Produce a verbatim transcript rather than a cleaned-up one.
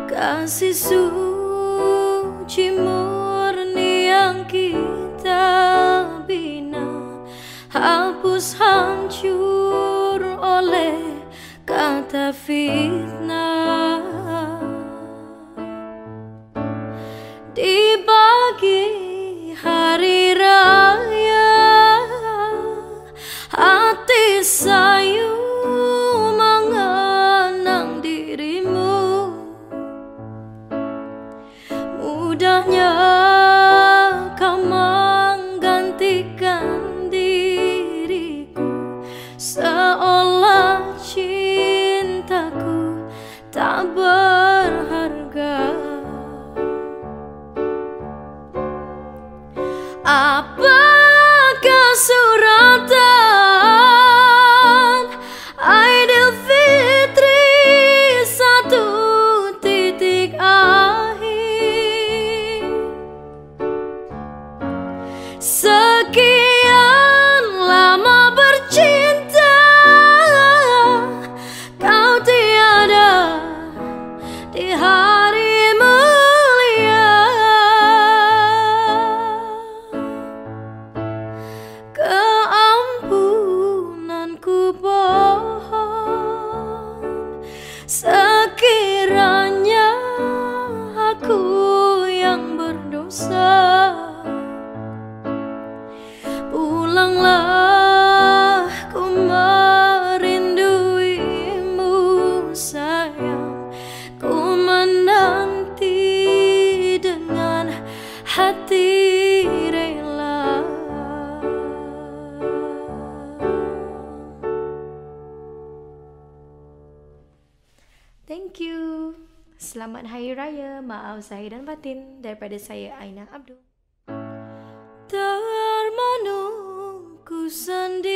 kasih suci murni yang kita bina, hapus hancur oleh kata fitnah. Di pagi hari raya, hati sayu mengenang dirimu. Mudahnya kau menggantikan diriku, seolah cintaku tak berharga. Apakah suratan Aidilfitri satu titik akhir? Sekian lama bercinta, kau tiada di hari mulia. Keampunanku pohon, sekiranya aku yang berdosa. Pulanglah, ku merinduimu sayang, ku menanti dengan hati rela. Thank you. Selamat Hari Raya, maaf zahir dan batin, daripada saya Aina Abdul. Termenung ku sendiri